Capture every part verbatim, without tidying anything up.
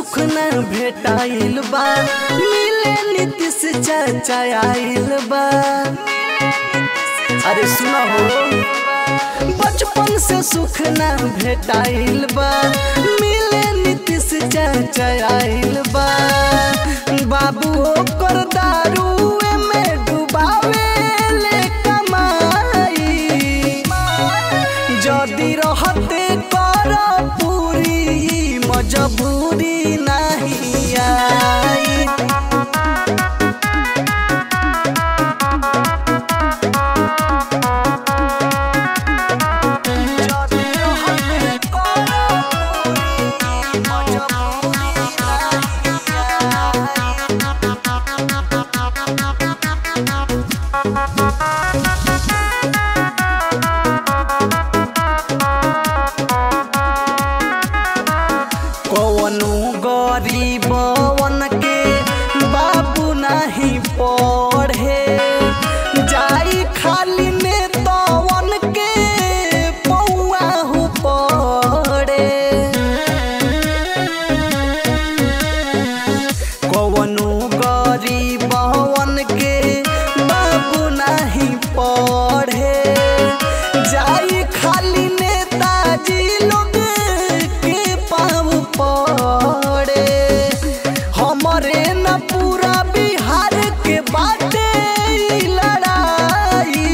सुख न भेटाइल बा, मिले नीतीश चाचा आइल बा। अरे सुना हो, बचपन से सुख न भेटाइल बा, मिले नीतीश चाचा आइल बा। बाबू ओकर दारू में डुबावे ले कमाई, जदी रहते कर पूरी मजबूरी नहीं आई। कौनो गरीबवन के बाबू नहीं पढ़े, जाई खाली नेतवन के पौआ हो पड़े। कौनो गरीबवन के बाबू नहीं पढ़े, जाई खाली नेताजी लोग पड़े। हमरे न पूरा बिहार के बाटे लड़ाई,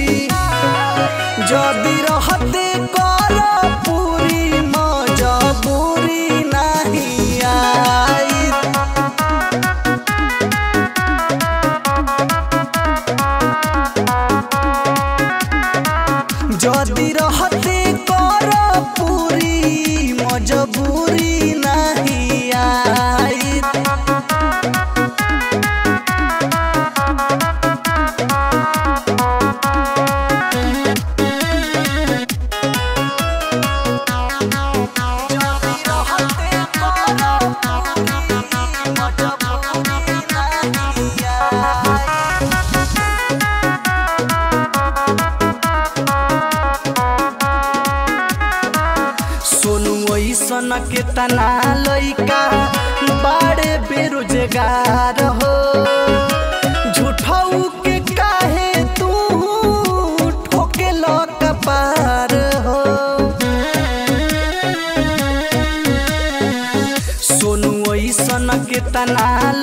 जदी रहते कर पूरी मजबूरी नहीं आई। जदी रहते कर पूरी मजबूरी नहीं आई। सोनू ऐसन के तना लइका बड़े बेरोजगार हो, झूठाऊ के काहे तू ठोके लक पार हो। सोनू ऐसन के तना